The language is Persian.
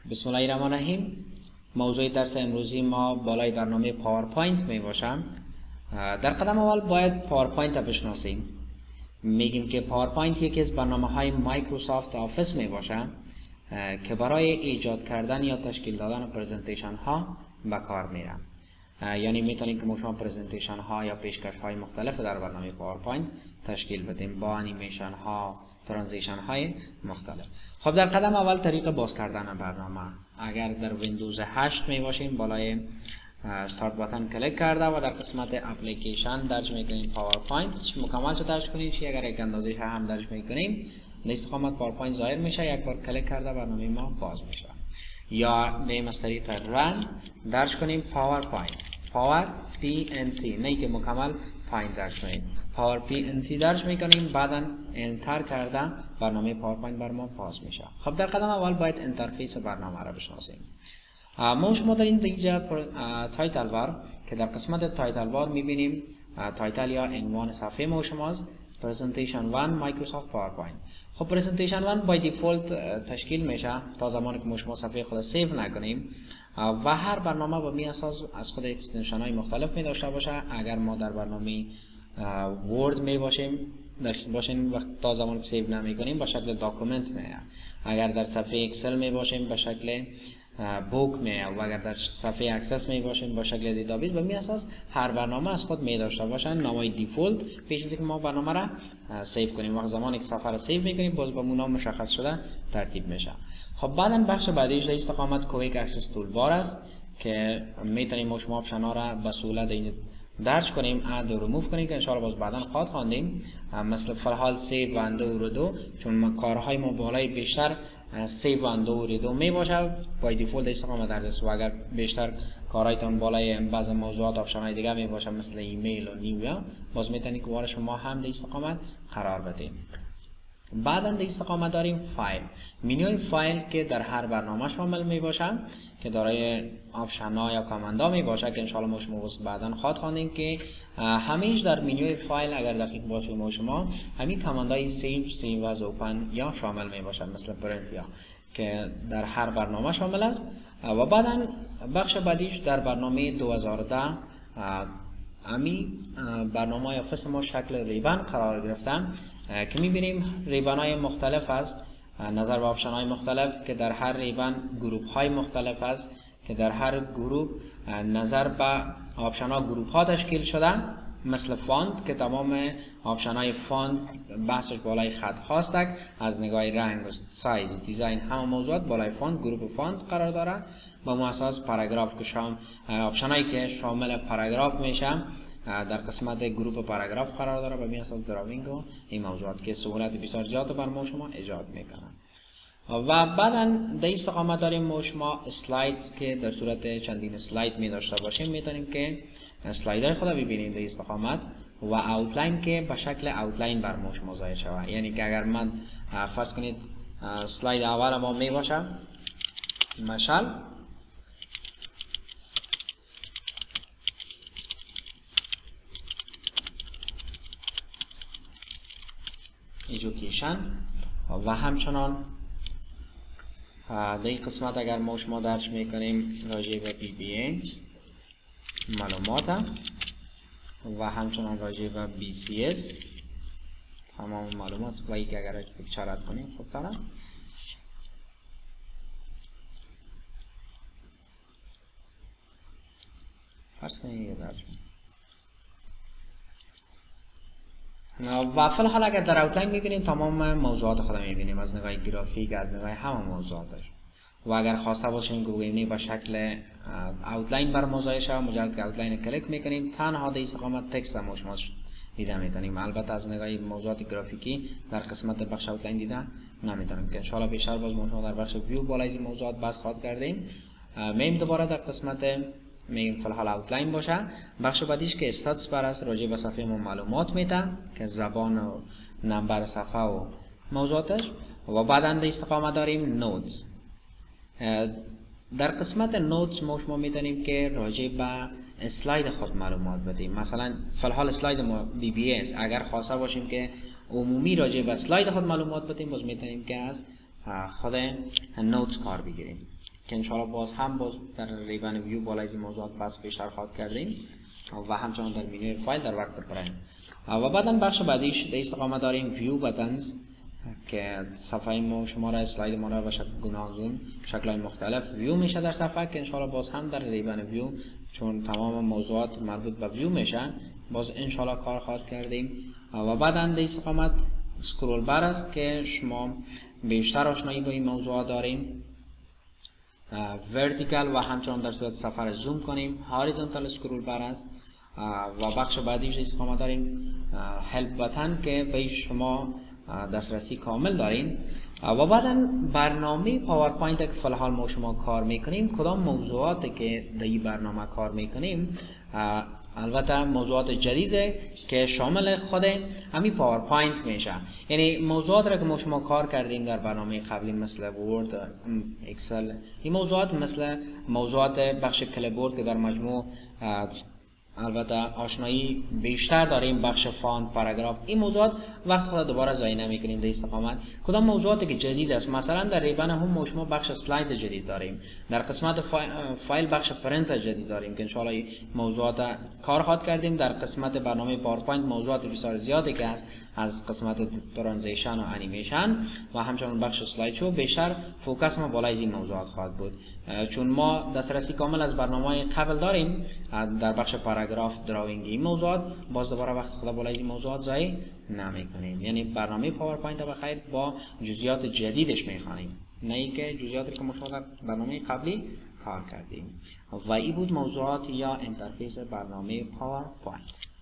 بسم الله الرحمن الرحیم. موضوع درس امروزی ما بالای برنامه پاورپوینت می باشم. در قدم اول باید پاورپوینت را بشناسیم. میگیم که پاورپوینت یکی از برنامه‌های مایکروسافت آفیس می باشه که برای ایجاد کردن یا تشکیل دادن پرزنتیشن ها به کار میره. یعنی میتونیم که شما پرزنتیشن ها یا پیشکش های مختلف در برنامه پاورپوینت تشکیل بدیم با انیمیشن ها، ترانزیشن های مختلف. خب در قدم اول طریق باز کردن برنامه. اگر در ویندوز 8 می باشیم بالای استارت باتن کلیک کرده و در قسمت اپلیکیشن درج میکنیم پاورپوینت مکمل شده درج کنید. اگر یک اندازه هم درج میکنیم در استقامت پاورپوینت ظاهر میشه. یک بار کلیک کرده برنامه ما باز میشه. یا به از طریق رن درج کنیم پاورپوینت پاور پی ان تی، نه که مکمل پوینت درج کنیم، پاور پی ان تی درج میکنیم. بعدا انتر کرده برنامه پاورپوینت بر ما باز میشه. خب در قدم اول باید اینترفیس برنامه را بشناسیم. ما شما در اینجا تایتل بار که در قسمت تایتل بار میبینیم تایتل یا عنوان صفحه ما شماست پرزنتیشن 1 مایکروسافت پاورپوینت. خب پرزنتیشن 1 بای دیفولت تشکیل میشه تا زمانی که ما شما صفحه خود سیو نکنیم و هر برنامه با می اساس از خود اکستنشن های مختلف می داشته باشه. اگر ما در برنامه ورد می باشیم وقت تا زمانی که سیو نمی کنیم با شکل داکومنت میاد. اگر در صفحه اکسل می باشیم به شکل بوک میاد و اگر در صفحه اکسس می باشیم با شکل دیتابیس. به می اساس هر برنامه از خود می داشته باشن نامای دیفولت پیش از اینکه ما برنامه را سیو کنیم. وقت زمانی که صفحه را سیو میکنیم باز با نام مشخص شده ترتیب میشه. خب بعدا بخش بعدیش در استقامت کویک اکسس تول بار است که میتونیم شما آپشن‌ها را به سهولت درج کنیم، اد و ریموو کنیم که ان شاء الله باز بعدا خواهد خواندیم. مثل فعال سیو و اندو و ردو، چون ما کارهای ما بالای بیشتر سیو و اندو و ردو می باشه با دیفولت استقامت در دست. و اگر بیشتر کارهایتون بالای بعض موضوعات آپشن‌های دیگه می باشه مثل ایمیل و نیو، باز میتونید که وارد شما هم در استقامت قرار بدیم. بعدا در استقامت داریم فایل، منوی فایل که در هر برنامه شامل می باشه که دارای آپشن ها یا کامند ها می باشه که ان شاء الله ما بعدا خواهد خواندیم که همیش در منوی فایل اگر دقیق باشیم شما همین کامند های سیو از اوپن یا شامل می باشه مثل پرنت یا که در هر برنامه شامل است. و بعدا بخش بعدیش در برنامه 2010 برنامه آفیس ما شکل ریبن قرار گرفتن که میبینیم ریبن های مختلف است نظر به آپشن های مختلف که در هر ریبن گروپ های مختلف است که در هر گروپ نظر به آپشن ها گروپ ها تشکیل شده. مثل فونت که تمام آپشن های فونت بحثش بالای خط هاست از نگاه رنگ و سایز دیزاین همه موضوعات بالای فونت گروپ فونت قرار داره. با اساس پاراگراف که آپشن هایی که شامل پاراگراف میشه در قسمت گروپ پاراگراف قرار داره و به اساس دراوینگ و این موضوعات که سهولت بسیار زیاد بر ما شما ایجاد میکنن. و بعدا در استقامت داریم ما شما اسلایدز که در صورت چندین اسلاید می داشته باشیم میتونیم که اسلایدهای خود ببینیم در استقامت و اوتلاین که به شکل اوتلاین بر ما شما ظاهر شود. یعنی که اگر من فرض کنید اسلاید اول ما می باشه مثلا ایژوکیشن و همچنان در این قسمت اگر ما شما درج میکنیم راجع به بی بی ای معلومات و همچنان راجع به بی سی اس تمام معلومات و یک اگر چارت کنیم خب تره فرض کنیم یه درج و فی الحال اگر در اوتلاین میبینیم تمام موضوعات خود میبینیم از نگاه گرافیک از نگاه همه موضوعاتش. و اگر خواسته باشیم که ببینیم با شکل اوتلاین بر موضوع شود مجرد که اوتلاین کلیک میکنیم تنها در استقامت تکست هم شما دیده میتونیم. البته از نگاه موضوعات گرافیکی در قسمت بخش اوتلاین دیده نمیتونیم که ان شاء الله بیشتر باز ما در بخش ویو بالای این موضوعات بحث خواهد کردیم. میم دوباره در قسمت میگیم فی الحال اوتلاین باشه. بخش بعدیش که استاتس بر است راجع به صفحه ما معلومات میده که زبان و نمبر صفحه و موضوعاتش. و بعدا در استقامت داریم نوتس. در قسمت نوتس ما شما میدونیم که راجع به اسلاید خود معلومات بدیم. مثلا فی الحال اسلاید ما بی بی اس اگر خواسته باشیم که عمومی راجع به اسلاید خود معلومات بدیم باز میتونیم که از خود نوتس کار بگیریم. که انشاءالله باز در ریبن ویو بالای این موضوعات بس بیشتر خواهد کردیم و همچنان در منوی فایل در وقت پرایم. و بعدا بخش بعدیش در استقامت داریم ویو بتنز که صفحه ما شما را اسلاید ما را به شکل گوناگون شکل‌های مختلف ویو میشه در صفحه که انشاءالله باز هم در ریبن ویو چون تمام موضوعات مربوط به ویو میشن باز انشاءالله کار خواهد کردیم. و بعدا در استقامت اسکرول بر است که شما بیشتر آشنایی با این موضوعات داریم. ورتیکال و همچنان در صورت صفحه را زوم کنیم. هاریزونتال اسکرول بر است و بخش بعدیش استقامت داریم هلپ بتن که به شما دسترسی کامل دارین. و بعدا برنامه پاورپوینت که فعال ما شما کار میکنیم کدام موضوعاتی که در این برنامه کار میکنیم البته موضوعات جدیده که شامل خود همین پاورپوینت میشه. یعنی موضوعات را که ما شما کار کردیم در برنامه قبلی مثل ورد، اکسل، این موضوعات مثل موضوعات بخش کلیبورد که در مجموع البته آشنایی بیشتر داریم بخش فاند، پاراگراف، این موضوعات وقت خود دوباره ضایع نمی‌کنیم در استقامت. کدام موضوعاتی که جدید است مثلا در ریبن هم ما شما بخش اسلاید جدید داریم، در قسمت فایل بخش پرینت جدید داریم که ان شاء الله موضوعات کار خواهد کردیم. در قسمت برنامه پاورپوینت موضوعات بسیار زیادی که هست از قسمت ترانزیشن و انیمیشن و همچنان بخش اسلاید شو بیشتر فوکس ما بالای این موضوعات خواهد بود چون ما دسترسی کامل از برنامه‌های قبل داریم در بخش پاراگراف، دراوینگ، این موضوعات باز دوباره وقت خود بالای این موضوعات ضایع نمی‌کنیم. یعنی برنامه پاورپوینت به خیر با جزئیات جدیدش می‌خوانیم نه اینکه جزئیاتی که ما در برنامه قبلی کار کردیم. و این بود موضوعات یا اینترفیس برنامه پاورپوینت.